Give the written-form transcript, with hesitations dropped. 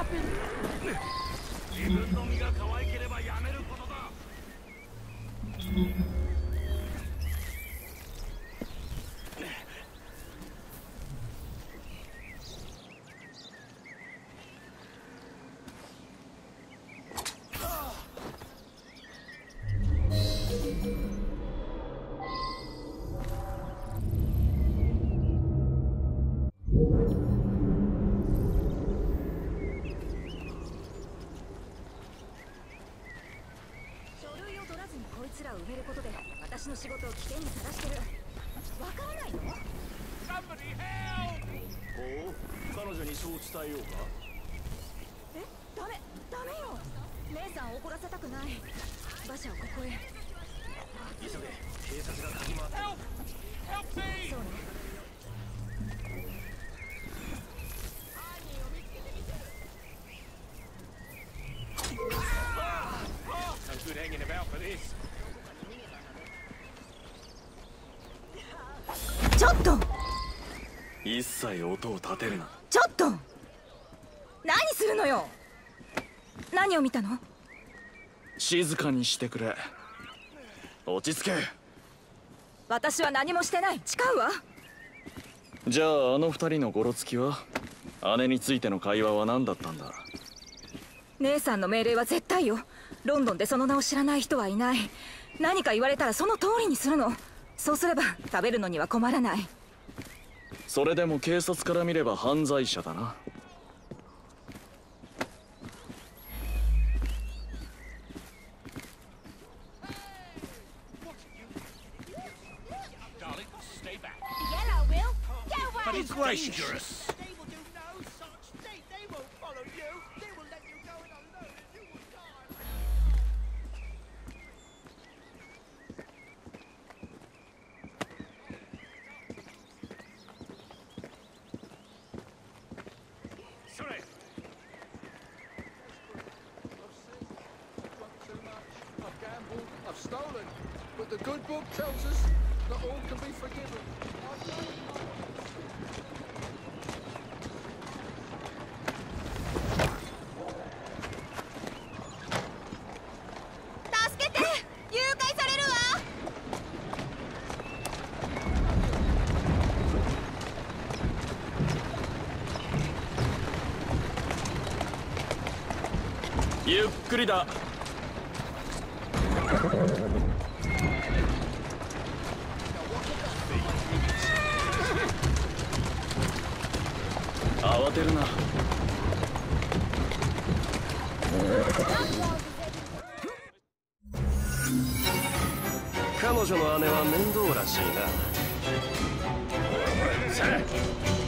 自分の身が可愛ければやめることだ。 こいつらを埋めることで私の仕事を危険にさらしてる。わからないの？ おお、彼女にそう伝えようか。 え、ダメよ。姉さんを怒らせたくない。馬車をここへ。 急げ、警察が嗅ぎ回ってる。 そうね。 ちょっと！ 一切音を立てるな。 ちょっと！何するのよ！何を見たの？ 静かにしてくれ。落ち着け。 私は何もしてない。誓うわ。 じゃああの二人のゴロつきは？姉についての会話は何だったんだ？ 姉さんの命令は絶対よ。ロンドンでその名を知らない人はいない。何か言われたらその通りにするの。そうすれば食べるのには困らない。 それでも警察から見れば犯罪者だな。 I've stolen, but the good book tells us that all can be forgiven. 助けて！誘拐されるわ！ ゆっくりだ。慌てるな。彼女の姉は面倒らしいな。